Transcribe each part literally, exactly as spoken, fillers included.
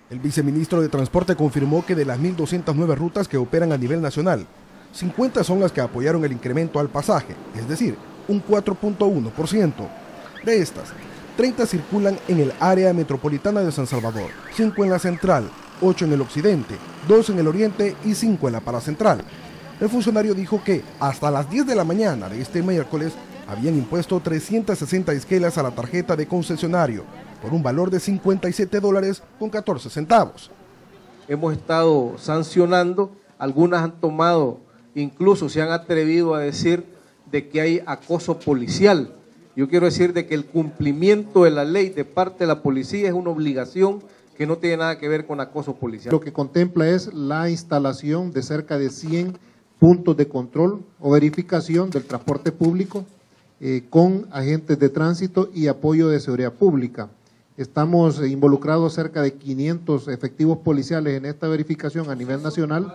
El viceministro de Transporte confirmó que de las mil doscientas nueve rutas que operan a nivel nacional, cincuenta son las que apoyaron el incremento al pasaje, es decir, un cuatro punto uno por ciento. De estas, treinta circulan en el área metropolitana de San Salvador, cinco en la central, ocho en el occidente, dos en el oriente y cinco en la paracentral. El funcionario dijo que hasta las diez de la mañana de este miércoles habían impuesto trescientas sesenta esquelas a la tarjeta de concesionario por un valor de cincuenta y siete dólares con catorce centavos. Hemos estado sancionando, algunas han tomado, incluso se han atrevido a decir de que hay acoso policial. Yo quiero decir de que el cumplimiento de la ley de parte de la policía es una obligación que no tiene nada que ver con acoso policial. Lo que contempla es la instalación de cerca de cien puntos de control o verificación del transporte público eh, con agentes de tránsito y apoyo de seguridad pública. Estamos involucrados cerca de quinientos efectivos policiales en esta verificación a nivel nacional.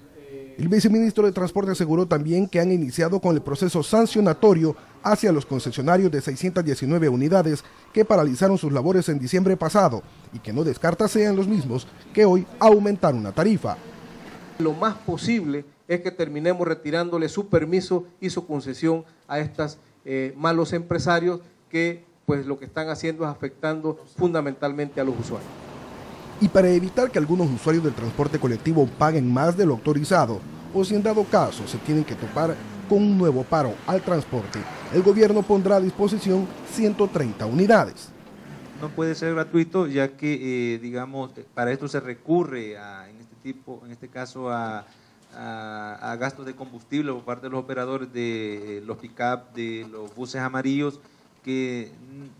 El viceministro de Transporte aseguró también que han iniciado con el proceso sancionatorio hacia los concesionarios de seiscientas diecinueve unidades que paralizaron sus labores en diciembre pasado y que no descarta sean los mismos que hoy aumentaron la tarifa. Lo más posible es que terminemos retirándole su permiso y su concesión a estos eh, malos empresarios que pues lo que están haciendo es afectando fundamentalmente a los usuarios. Y para evitar que algunos usuarios del transporte colectivo paguen más de lo autorizado, o si en dado caso se tienen que topar con un nuevo paro al transporte, el gobierno pondrá a disposición ciento treinta unidades. No puede ser gratuito, ya que, eh, digamos, para esto se recurre a, en este tipo, en este caso a, a, a gastos de combustible por parte de los operadores de eh, los pick-up, de los buses amarillos, que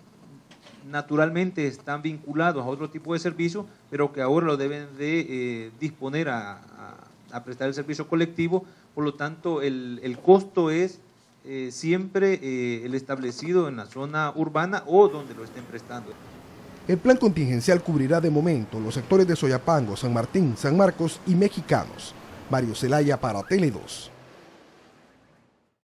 naturalmente están vinculados a otro tipo de servicio, pero que ahora lo deben de eh, disponer a, a, a prestar el servicio colectivo. Por lo tanto, el, el costo es eh, siempre eh, el establecido en la zona urbana o donde lo estén prestando. El plan contingencial cubrirá de momento los sectores de Soyapango, San Martín, San Marcos y Mexicanos. Mario Zelaya para Tele dos.